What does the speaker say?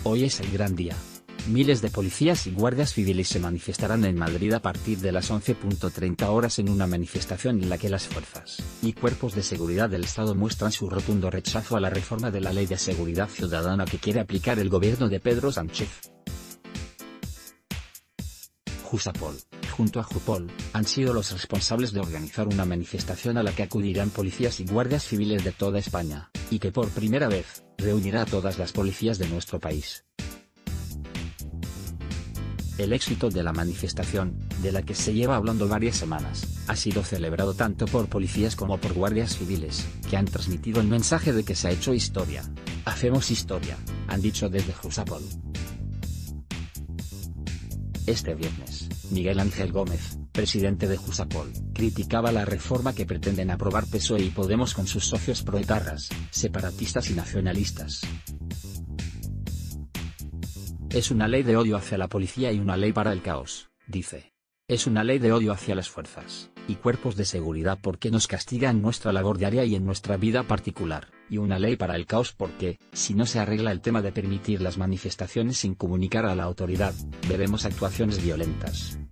Hoy es el gran día. Miles de policías y guardias civiles se manifestarán en Madrid a partir de las 11:30 horas en una manifestación en la que las fuerzas y cuerpos de seguridad del Estado muestran su rotundo rechazo a la reforma de la Ley de Seguridad Ciudadana que quiere aplicar el gobierno de Pedro Sánchez. Jusapol, junto a Jupol, han sido los responsables de organizar una manifestación a la que acudirán policías y guardias civiles de toda España, y que por primera vez, reunirá a todas las policías de nuestro país. El éxito de la manifestación, de la que se lleva hablando varias semanas, ha sido celebrado tanto por policías como por guardias civiles, que han transmitido el mensaje de que se ha hecho historia. Hacemos historia, han dicho desde Jusapol. Este viernes, Miguel Ángel Gómez, presidente de Jusapol, criticaba la reforma que pretenden aprobar PSOE y Podemos con sus socios proetarras, separatistas y nacionalistas. Es una ley de odio hacia la policía y una ley para el caos, dice. Es una ley de odio hacia las fuerzas y cuerpos de seguridad porque nos castiga en nuestra labor diaria y en nuestra vida particular, y una ley para el caos porque, si no se arregla el tema de permitir las manifestaciones sin comunicar a la autoridad, veremos actuaciones violentas.